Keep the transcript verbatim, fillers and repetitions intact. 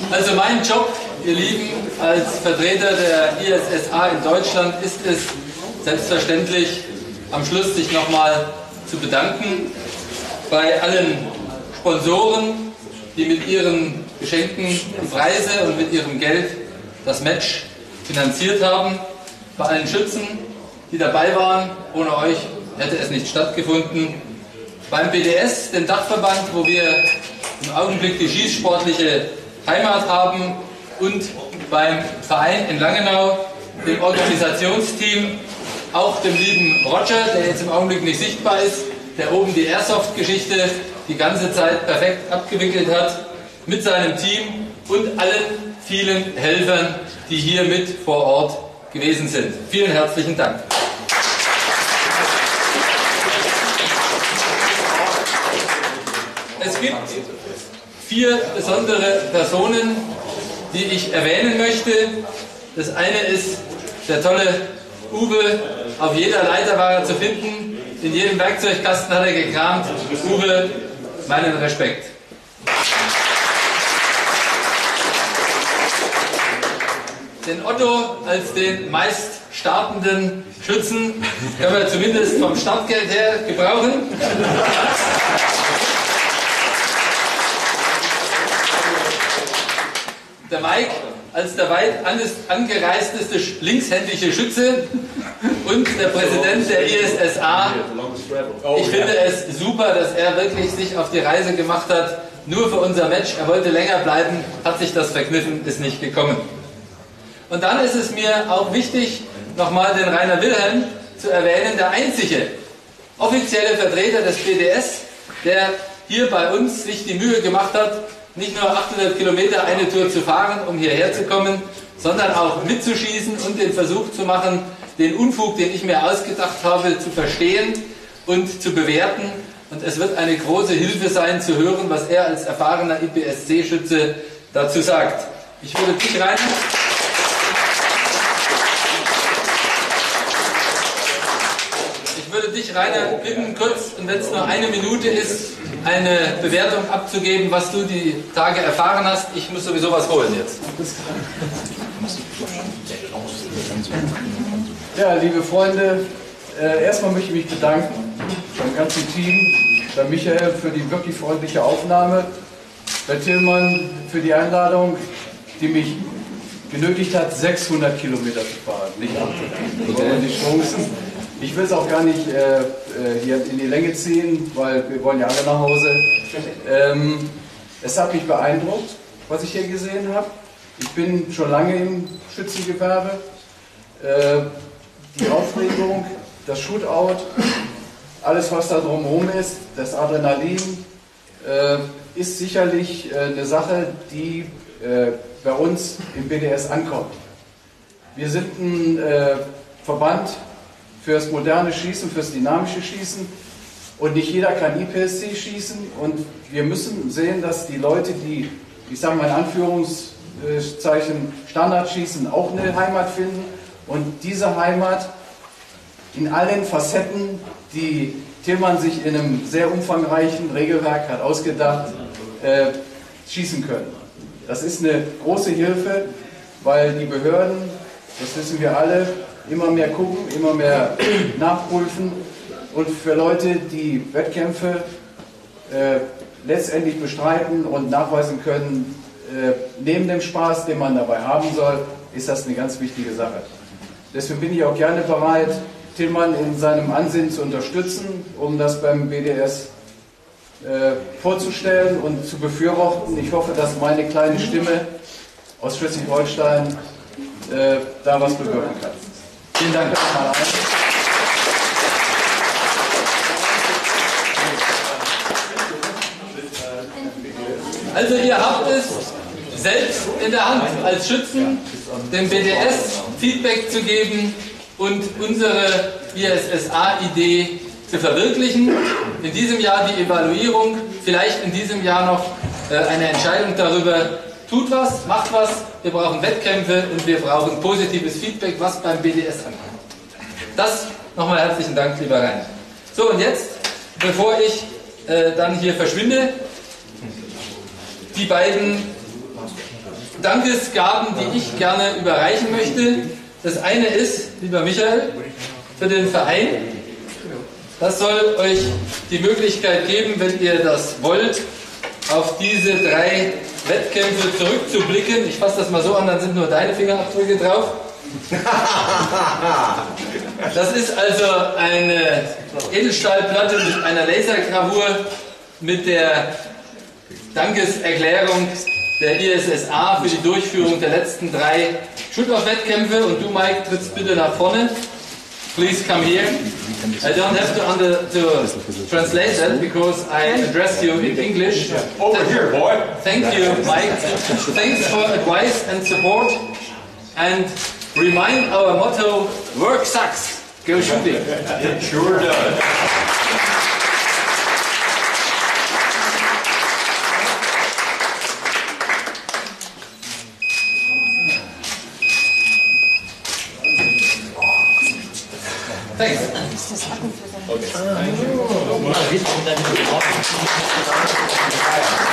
Also mein Job, ihr Lieben, als Vertreter der I S S A in Deutschland ist es selbstverständlich, am Schluss sich nochmal zu bedanken bei allen Sponsoren, die mit ihren Geschenken die Preise und mit ihrem Geld das Match finanziert haben, bei allen Schützen, die dabei waren. Ohne euch hätte es nicht stattgefunden. Beim B D S, dem Dachverband, wo wir im Augenblick die schießsportliche Heimat haben, und beim Verein in Langenau, dem Organisationsteam, auch dem lieben Roger, der jetzt im Augenblick nicht sichtbar ist, der oben die Airsoft-Geschichte die ganze Zeit perfekt abgewickelt hat, mit seinem Team und allen vielen Helfern, die hier mit vor Ort gewesen sind. Vielen herzlichen Dank. Es gibt vier besondere Personen, die ich erwähnen möchte. Das eine ist der tolle Uwe. Auf jeder Leiter war er zu finden. In jedem Werkzeugkasten hat er gekramt. Uwe, meinen Respekt. Den Otto als den meist startenden Schützen können wir zumindest vom Startgeld her gebrauchen. Der Mike als der weit angereisteste linkshändische Schütze und der Präsident der I S S A. Ich finde es super, dass er wirklich sich auf die Reise gemacht hat, nur für unser Match. Er wollte länger bleiben, hat sich das verkniffen, ist nicht gekommen. Und dann ist es mir auch wichtig, nochmal den Rainer Wilhelm zu erwähnen, der einzige offizielle Vertreter des B D S, der hier bei uns sich die Mühe gemacht hat, nicht nur achthundert Kilometer eine Tour zu fahren, um hierher zu kommen, sondern auch mitzuschießen und den Versuch zu machen, den Unfug, den ich mir ausgedacht habe, zu verstehen und zu bewerten. Und es wird eine große Hilfe sein, zu hören, was er als erfahrener I P S C-Schütze dazu sagt. Ich würde dich rein. Ich würde dich, Rainer, bitten, kurz, und wenn es nur eine Minute ist, eine Bewertung abzugeben, was du die Tage erfahren hast. Ich muss sowieso was holen jetzt. Ja, liebe Freunde, äh, erstmal möchte ich mich bedanken beim ganzen Team, bei Michael für die wirklich freundliche Aufnahme, bei Tillmann für die Einladung, die mich genötigt hat, sechshundert Kilometer zu fahren, nicht achthundert. So wollen die Chancen. Ich will es auch gar nicht äh, hier in die Länge ziehen, weil wir wollen ja alle nach Hause. Ähm, es hat mich beeindruckt, was ich hier gesehen habe. Ich bin schon lange im Schützengewerbe. Äh, die Aufregung, das Shootout, alles was da drumherum ist, das Adrenalin, äh, ist sicherlich äh, eine Sache, die äh, bei uns im B D S ankommt. Wir sind ein äh, Verband fürs moderne Schießen, fürs dynamische Schießen, und nicht jeder kann I P S C schießen, und wir müssen sehen, dass die Leute, die, ich sage mal in Anführungszeichen, Standard schießen, auch eine Heimat finden, und diese Heimat in allen Facetten, die Tillmann sich in einem sehr umfangreichen Regelwerk hat ausgedacht, äh, schießen können. Das ist eine große Hilfe, weil die Behörden, das wissen wir alle, immer mehr gucken, immer mehr nachprüfen, und für Leute, die Wettkämpfe äh, letztendlich bestreiten und nachweisen können, äh, neben dem Spaß, den man dabei haben soll, ist das eine ganz wichtige Sache. Deswegen bin ich auch gerne bereit, Tillmann in seinem Ansinnen zu unterstützen, um das beim B D S äh, vorzustellen und zu befürworten. Ich hoffe, dass meine kleine Stimme aus Schleswig-Holstein äh, da was bewirken kann. Vielen Dank. Also ihr habt es selbst in der Hand, als Schützen dem B D S Feedback zu geben und unsere I S S A-Idee zu verwirklichen. In diesem Jahr die Evaluierung, vielleicht in diesem Jahr noch äh, eine Entscheidung darüber, tut was, macht was. Wir brauchen Wettkämpfe und wir brauchen positives Feedback, was beim B D S ankommt. Das nochmal herzlichen Dank, lieber Rainer. So, und jetzt, bevor ich äh, dann hier verschwinde, die beiden Dankesgaben, die ich gerne überreichen möchte. Das eine ist, lieber Michael, für den Verein. Das soll euch die Möglichkeit geben, wenn ihr das wollt, auf diese drei Wettkämpfe zurückzublicken. Ich fasse das mal so an, dann sind nur deine Fingerabdrücke drauf. Das ist also eine Edelstahlplatte mit einer Lasergravur mit der Dankeserklärung der I S S A für die Durchführung der letzten drei Shoot-Off-Wettkämpfe. Und du, Mike, trittst bitte nach vorne. Please come here. I don't have to, under, to translate that because I address you in English. Over here, boy. Thank you, Mike. Thanks for advice and support. And remind our motto, work sucks. Go shooting. It sure does. Thanks. Okay.